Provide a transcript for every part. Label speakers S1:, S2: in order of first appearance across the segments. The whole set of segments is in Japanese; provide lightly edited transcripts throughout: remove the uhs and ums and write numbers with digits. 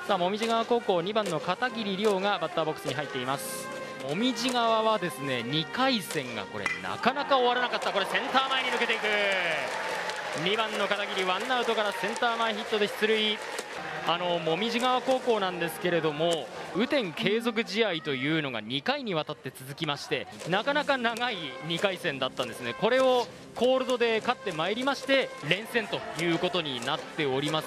S1: さあ、紅葉川高校2番の片桐亮がバッターボックスに入っています。紅葉川はですね、2回戦がこれなかなか終わらなかった。これセンター前に抜けていく。2番の片桐、ワンアウトからセンター前ヒットで出塁。紅葉川高校なんですけれども、雨天継続試合というのが2回にわたって続きまして、なかなか長い2回戦だったんですね。これをコールドで勝ってまいりまして、連戦ということになっております。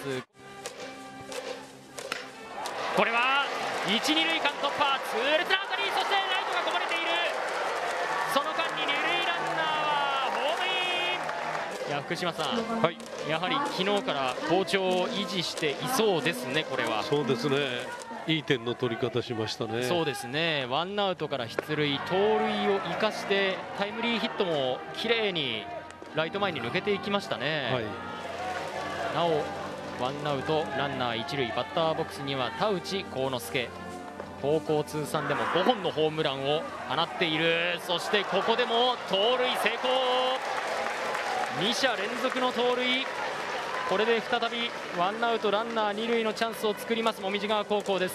S1: これは1、2塁間突破、痛烈な当たり、そしてライトがこぼれている。その間に2塁ランナーはホームイン。いや、福島さん、はい、やはり昨日から好調を維持していそうですね。これは
S2: そうですね、いい点の取り方しましたね。
S1: そうですね、ワンアウトから出塁、盗塁を生かしてタイムリーヒットも綺麗にライト前に抜けていきましたね。はい、なおワンアウトランナー1塁、バッターボックスには田内幸之介、高校通算でも5本のホームランを放っている。そしてここでも盗塁成功、2者連続の盗塁。これで再びワンアウトランナー2塁のチャンスを作ります紅葉川高校です。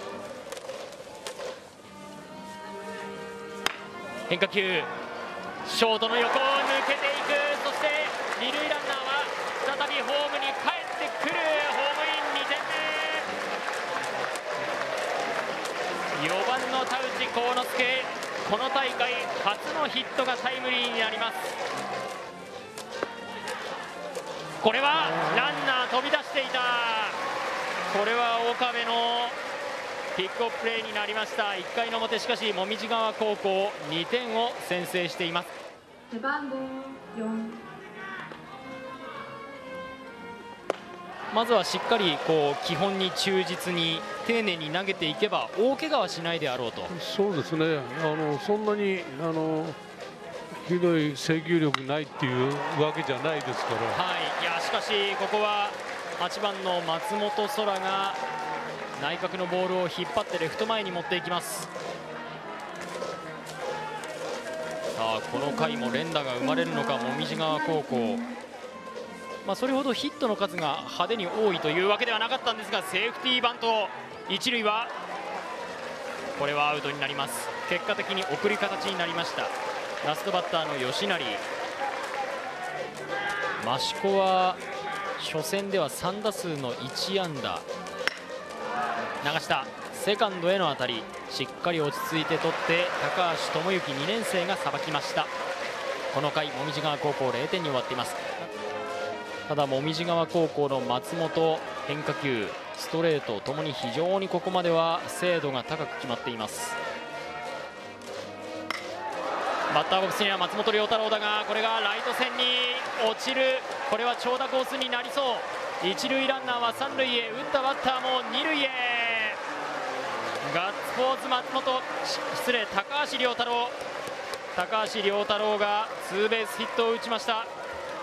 S1: 変化球、ショートの横を抜けていく。そして2塁ランナーは再びホームに帰ってくる。ホームイン2点目。4番の田内幸之介、この大会初のヒットがタイムリーになります。これはランナー飛び出していた。これは岡部のピックアッププレーになりました。1回の表、しかし紅葉川高校2点を先制しています。
S3: 背番号4、
S1: まずはしっかり基本に忠実に丁寧に投げていけば大怪我はしないであろうと。
S2: そうですね、そんなにひどい制球力ないっていうわけじゃないですから。
S1: はい、いやしかしここは8番の松本空が内角のボールを引っ張ってレフト前に持っていきます。さあ、この回も連打が生まれるのか紅葉川高校。それほどヒットの数が派手に多いというわけではなかったんですが、セーフティーバント、一塁はこれはアウトになります。結果的に送り形になりました。ラストバッターの吉成、益子は初戦では3打数の1安打。流したセカンドへの当たり、しっかり落ち着いて取って高橋智之2年生がさばきました。この回紅葉川高校0点に終わっています。ただ紅葉川高校の松本、変化球ストレートともに非常にここまでは精度が高く決まっています。バッターボックスには松本涼太郎だが、これがライト線に落ちる。これは長打コースになりそう。一塁ランナーは三塁へ、打ったバッターも二塁へ。ガッツポーズ松本、失礼高橋涼太郎。高橋涼太郎がツーベースヒットを打ちました。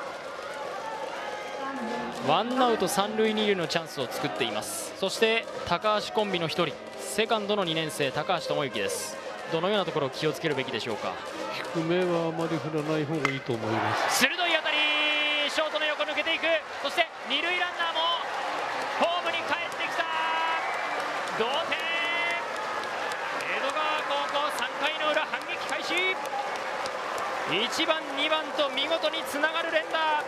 S1: ワンアウト三塁二塁のチャンスを作っています。そして高橋コンビの1人、セカンドの2年生高橋智之です。どのようなところを気をつけるべきでしょうか。
S2: 低めはあまり振らない方がいいと思います。
S1: 鋭い当たり、ショートの横抜けていく。そして二塁ランナーもホームに帰ってきた。同点。江戸川高校3回の裏反撃開始。1番2番と見事につながる連打。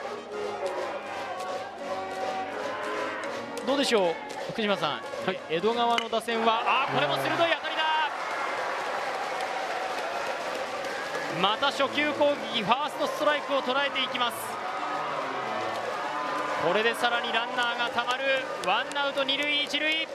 S1: どうでしょう福島さん、はい、江戸川の打線はこれも鋭い当たりだ。また初球攻撃、ファーストストライクを捉えていきます。これでさらにランナーがたまる。ワンアウト二塁一塁。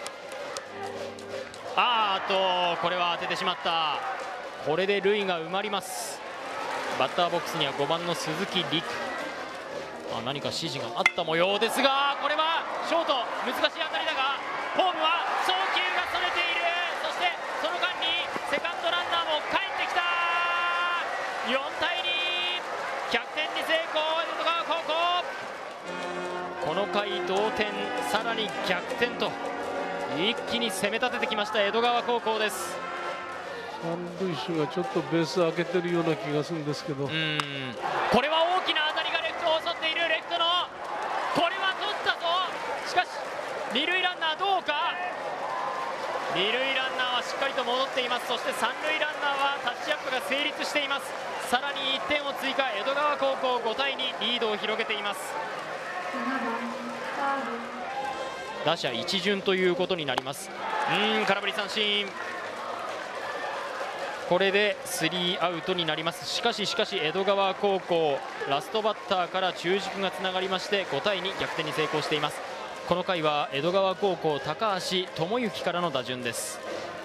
S1: これは当ててしまった。これで塁が埋まります。バッターボックスには5番の鈴木陸。何か指示があった模様ですが、これはショート難しい当たりだが、ホームは送球がそれている。そしてその間にセカンドランナーも帰ってきた。4対2、逆転に成功、江戸川高校。この回同点、さらに逆転と一気に攻め立ててきました江戸川高校です。
S2: 三塁手がちょっとベース開けてるような気がするんですけど、
S1: これは大きな当たりがレフトを襲っている。レフトのこれは取ったぞ。しかし二塁ランナ二塁ランナーはしっかりと戻っています。そして三塁ランナーはタッチアップが成立しています。さらに1点を追加、江戸川高校5対2リードを広げています。
S3: 7番サード
S1: 打者一巡ということになります。空振り三振、これで3アウトになります。しかし江戸川高校ラストバッターから中軸がつながりまして5対2逆転に成功しています。この回は江戸川高校高橋智之からの打順です。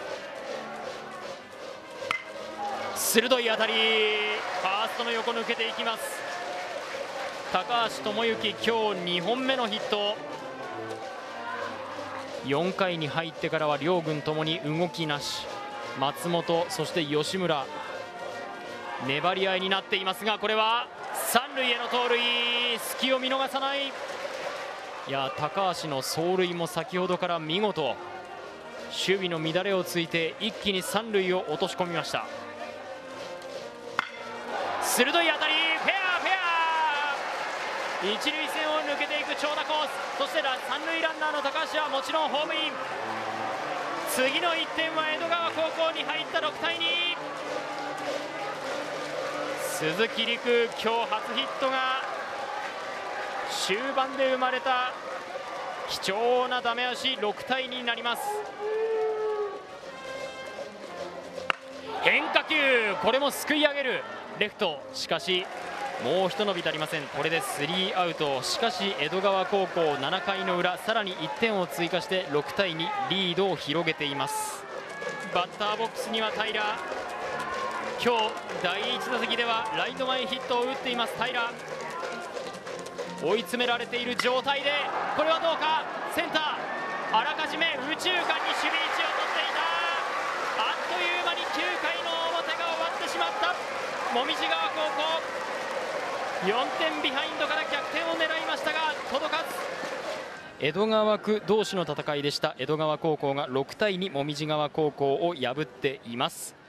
S1: 鋭い当たり、ファーストの横抜けていきます。高橋智之今日2本目のヒット。4回に入ってからは両軍ともに動きなし。松本そして吉村粘り合いになっていますが、これは三塁への盗塁、隙を見逃さない。いや、高橋の走塁も先ほどから見事、守備の乱れをついて一気に三塁を落とし込みました。鋭い当たり、フェア一塁線を抜けていく長打コース。そして三塁ランナーの高橋はもちろんホームイン。次の1点は江戸川高校に入った6対2。鈴木陸今日初ヒットが終盤で生まれた貴重なダメ押し、6対2になります。変化球、これもすくい上げるレフト、しかしもうひと伸び足りません。これで3アウト。しかし江戸川高校7回の裏さらに1点を追加して6対2リードを広げています。バッターボックスには平、今日第1打席ではライト前ヒットを打っています。平、追い詰められている状態で、これはどうか。センターあらかじめ右中間に守備位置を取っていた。あっという間に9回の表が終わってしまった紅葉川高校。4点ビハインドから逆転を狙いましたが届かず。江戸川区同士の戦いでした。江戸川高校が6対2紅葉川高校を破っています。